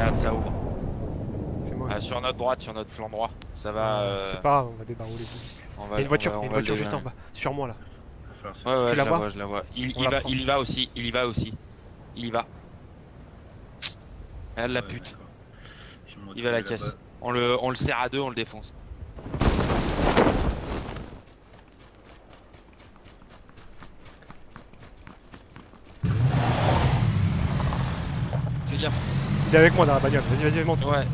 Regarde, ça ouvre. C'est moi. Sur notre droite, sur notre flanc droit. Ça va. C'est pas grave, on va débarrouler. On Il va, y a une voiture, on il y a une va le voiture juste en dégainer. bas. Sur moi là. Ouais, Tu je la la vois vois, je la vois. Il On la va, prend. il y va aussi, il y va aussi. Il y va. Regarde la pute. Il va à la caisse. On le serre à deux, on le défonce. Fais gaffe. Il est avec moi dans la bagnole. Vas-y, monte. Ouais.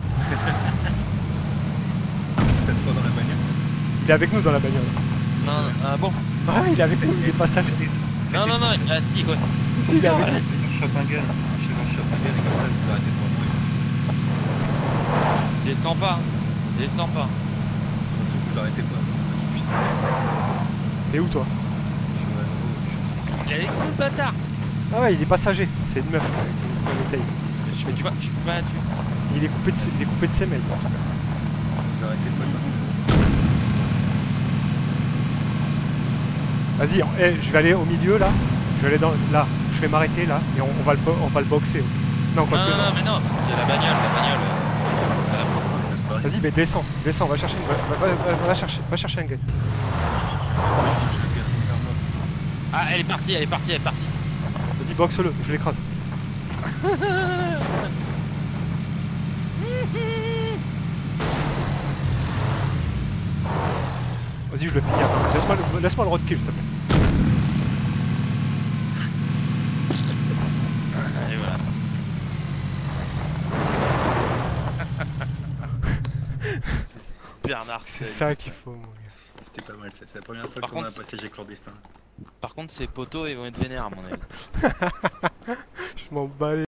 Il est avec nous dans la bagnole. Non, ah bon. Ah, il est avec nous, il est passager. Non, ah si, quoi. Si, il est avec nous. Je chope un gun, et comme ça vous arrêtez devant moi. Descends pas. Descends pas. Surtout que vous arrêtez pas. T'es où toi? Il est avec nous, le bâtard. Ah ouais, il est passager. C'est une meuf. Mais tu vois, je peux pas la tuer. Il est coupé de ses mails. Vous arrêtez pas. Vas-y, je vais aller au milieu là. Je vais aller dans là. Je vais m'arrêter là et on va le boxer. Non, quoi que Non, mais non, c'est la bagnole, Vas-y, mais descends, va chercher va chercher un gun. Ah, elle est partie. Vas-y, boxe-le, je l'écrase. Vas-y, je le finis. Attends, laisse-moi le roadkill, s'il te plaît. Et voilà. Bernard, C'est ça qu'il faut, mon gars. C'était pas mal, c'est la première fois qu'on a un passager clandestin. Par contre, ces poteaux, ils vont être vénères, à mon avis. Je m'en bats les